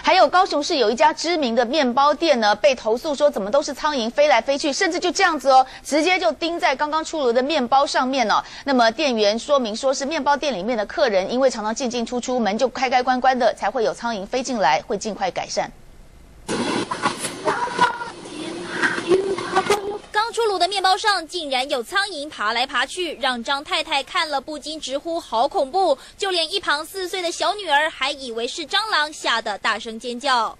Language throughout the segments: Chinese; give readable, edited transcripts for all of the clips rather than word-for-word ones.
还有高雄市有一家知名的面包店呢，被投诉说怎么都是苍蝇飞来飞去，甚至就这样子哦，直接就钉在刚刚出炉的面包上面哦。那么店员说明说是面包店里面的客人，因为常常进进出出，门就开开关关的，才会有苍蝇飞进来，会尽快改善。 刚出炉的面包上竟然有苍蝇爬来爬去，让张太太看了不禁直呼好恐怖，就连一旁4岁的小女儿还以为是蟑螂，吓得大声尖叫。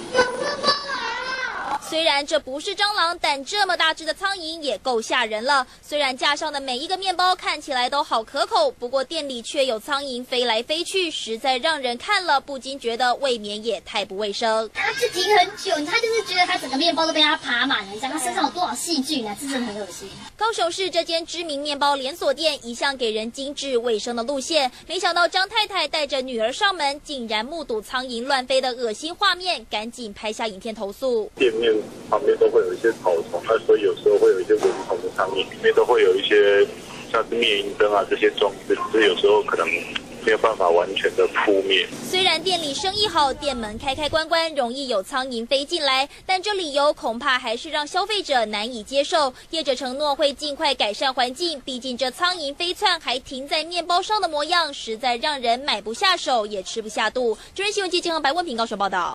虽然这不是蟑螂，但这么大只的苍蝇也够吓人了。虽然架上的每一个面包看起来都好可口，不过店里却有苍蝇飞来飞去，实在让人看了不禁觉得未免也太不卫生。 他是停很久，他就是觉得他整个面包都被他爬满了，你想他身上有多少细菌啊，这真的很恶心。 高雄市这间知名面包连锁店一向给人精致卫生的路线，没想到张太太带着女儿上门，竟然目睹苍蝇乱飞的恶心画面，赶紧拍下影片投诉。 店面旁边都会有一些草丛，所以有时候会有一些蚊虫的苍蝇，里面都会有一些像是灭蝇灯啊这些装置，只是有时候可能没有办法完全的扑灭。 虽然店里生意好，店门开开关关，容易有苍蝇飞进来，但这理由恐怕还是让消费者难以接受。业者承诺会尽快改善环境，毕竟这苍蝇飞窜还停在面包上的模样，实在让人买不下手，也吃不下肚。中央新闻记者白文平高雄报道。